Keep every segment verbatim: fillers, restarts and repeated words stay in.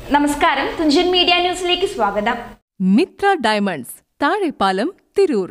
നമസ്കാരം, തുഞ്ചൻ മീഡിയ ന്യൂസിലേക്ക് സ്വാഗതം. മിത്ര ഡയമണ്ട്സ്, താഴെപ്പാലം, തിരൂർ.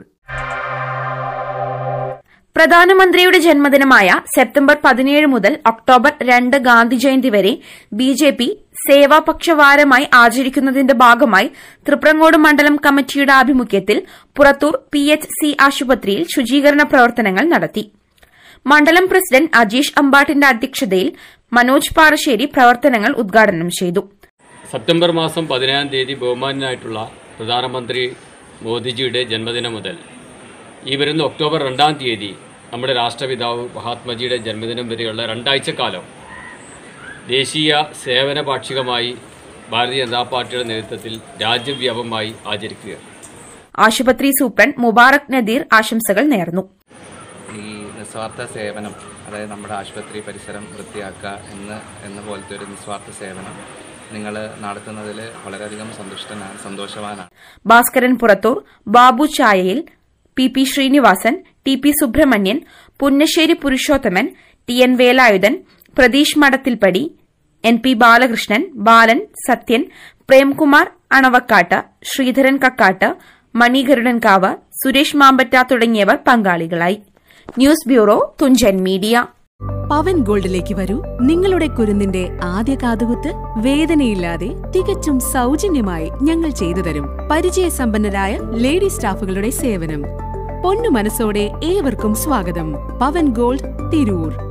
പ്രധാനമന്ത്രിയുടെ ജന്മദിനമായ സെപ്റ്റംബർ പതിനേഴ് മുതൽ ഒക്ടോബർ രണ്ട് ഗാന്ധി ജയന്തി വരെ ബി ജെ പി സേവാപക്ഷവാരമായി ആചരിക്കുന്നതിന്റെ ഭാഗമായി തൃപ്രങ്ങോട് മണ്ഡലം കമ്മിറ്റിയുടെ ആഭിമുഖ്യത്തിൽ പുറത്തൂർ പി എച്ച് സി ആശുപത്രിയിൽ ശുചീകരണ പ്രവർത്തനങ്ങൾ നടത്തി. മണ്ഡലം പ്രസിഡന്റ് അജീഷ് അമ്പാട്ടിന്റെ അധ്യക്ഷതയിൽ മനോജ് പാറശ്ശേരി പ്രവർത്തനങ്ങൾ ഉദ്ഘാടനം ചെയ്തു. സെപ്റ്റംബർ മാസം പതിനേഴാം തീയതി ബഹുമാനായിട്ടുള്ള പ്രധാനമന്ത്രി മോദിജിയുടെ ജന്മദിനം മുതൽ ഈ വരുന്ന ഒക്ടോബർ രണ്ടാം തീയതി നമ്മുടെ രാഷ്ട്രപിതാവ് മഹാത്മജിയുടെ ജന്മദിനം വരെയുള്ള രണ്ടാഴ്ചക്കാലം ദേശീയ സേവന പാക്ഷികമായി ഭാരതീയ ജനതാ പാർട്ടിയുടെ നേതൃത്വത്തിൽ രാജ്യവ്യാപകമായി ആചരിക്കുക. ആശുപത്രി സൂപ്രണ്ട് മുബാറക് നദീർ ആശംസകൾ നേർന്നു. ഈ നിസ്വാർത്ഥ സേവനം, അതായത് നമ്മുടെ ആശുപത്രി പരിസരം വൃത്തിയാക്കുക എന്ന് എന്ന പോലത്തെ ഒരു നിസ്വാർത്ഥ സേവനം നിങ്ങൾ നടത്തുന്നതിൽ വളരെയധികം സന്തുഷ്ടനാണ് സന്തോഷവാനാണ്. ഭാസ്കരൻ പുറത്തൂർ, ബാബു ചായയിൽ, P P Sreenivasan, T P Subrahmanian, Punnasseri Purushothaman, T N Velayudhan, Pratheesh Madathilpadi, N P Balakrishnan, Balan, Sathyan, Premkumar Anavakkatt, Sreedharan Kakkatt, Mani Garudankavu, Suresh Mampatta തുടങ്ങിയവർ പങ്കാളികളായി. News bureau, Thunchan media. Pavan ഗോൾഡിലേക്ക് വരൂ. നിങ്ങളുടെ കുരുന്നിന്റെ ആദ്യ കാതുകുത്ത് വേദനയില്ലാതെ തികച്ചും സൗജന്യമായി ഞങ്ങൾ ചെയ്തു തരും. പരിചയസമ്പന്നരായ ലേഡി സ്റ്റാഫുകളുടെ സേവനം. പൊന്നു മനസ്സോടെ ഏവർക്കും സ്വാഗതം. പവൻ ഗോൾഡ്, തിരൂർ.